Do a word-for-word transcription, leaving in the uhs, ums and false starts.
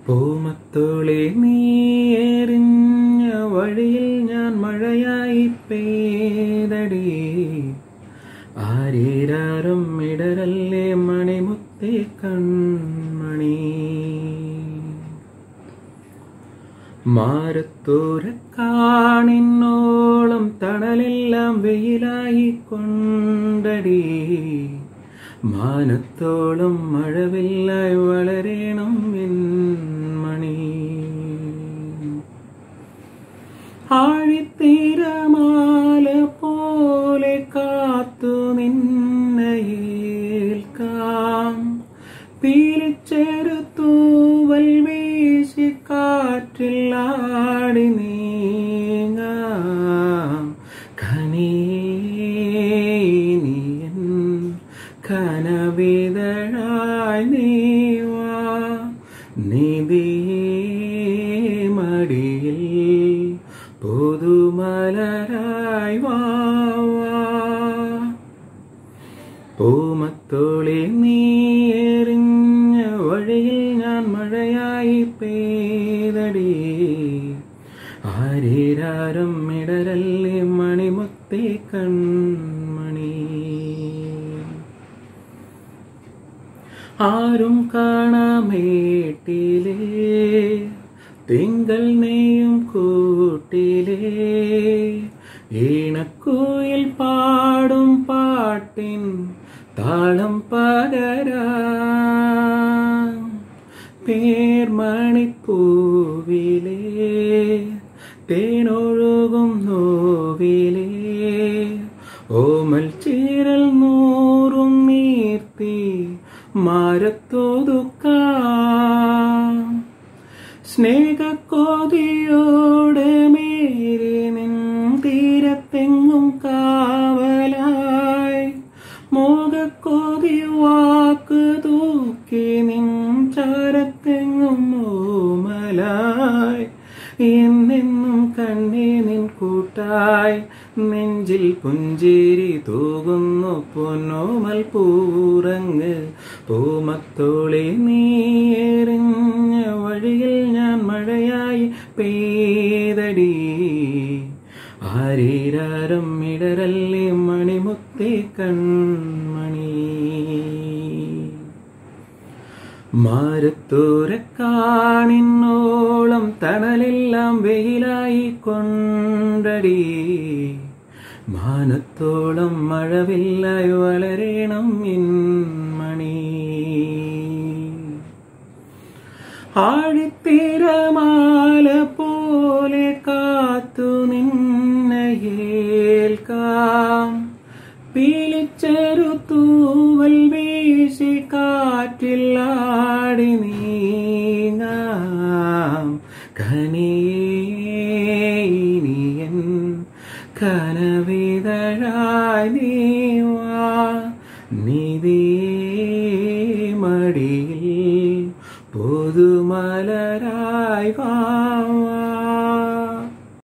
പൂമത്തോളെ നീ എറിഞ്ഞ വഴിയിൽ ഞാൻ മഴയായി പെയ്തടി. ആരീരാരും ഇടരല്ലേ മണിമുത്തേ കൺമണി. മാരത്തൂരക്കാണിന്നോളം തണലെല്ലാം വെയിലായി കൊണ്ടടി. മാനത്തോളം മഴവില്ലായി വളരണം മണി. ആഴിത്തീരമാല പോലെ കാത്തു നിന്നയേൽക്കാം. പീലിച്ചെറുത്തൂവൽ വീശി കാറ്റിൽ ആടി നീങ്ങാം. കനീനിയൻ കനവിതഴായി നീവാ. നിധിയേ മടിയിൽ പുതുമലരായി വാവാ. പൂമത്തോളെ നീ എറിഞ്ഞ വഴിയിൽ ഞാൻ മഴയായി പെയ്തടി. ആരീരാരും ഇടരല്ലേ മണിമുത്തേ കൺമണി. ആരും കാണാമേട്ടിലേ തിങ്കൾ നെയ്യും കൂട്ടിലേ. ഈണക്കുയിൽ പാടും പാട്ടിൻ താളം പകരാം. പേർമണിപ്പൂവിലേ തേനൊഴുകും നോവിലേ. ഓമൽ ചീരൽ നൂറും നീർത്തി മാരത്തൊതുക്കാം. സ്നേഹക്കൊതിയോടെ മേരി നിൻ തീരത്തെങ്ങും കാവലായി. മോഹക്കൊതി വാക്ക് തൂക്കി നിൻ ചാരത്തെങ്ങും ഓമലായി. എന്നെന്നും കണ്ണേ നിൻ കൂട്ടായി. നെഞ്ചിൽ പുഞ്ചിരി തൂകുന്നു പൊന്നോമൽ പൂറങ്ങ്. പൂമത്തോളെ നീ എറിഞ്ഞ വഴിയിൽ ഞാൻ മഴയായി പെയ്തടി. ആരീരാരും ഇടരല്ലേ മണിമുത്തേ കൺമണി. മാരത്തൂരക്കാണിന്നോളം തണലെല്ലാം വെയിലായി കൊണ്ടടി. മാനത്തോളം മഴവില്ലായി വളരണം മണി. ആഴിത്തീരമാല പോലെ കാത്തു നിന്നയേൽക്കാം. പീലിച്ചെറുത്തൂവൽ വീശി കാറ്റിൽ ആടി നീങ്ങാം. കനീനിയൻ കനവിതഴായി നീവാ. നിധിയേ മടിയിൽ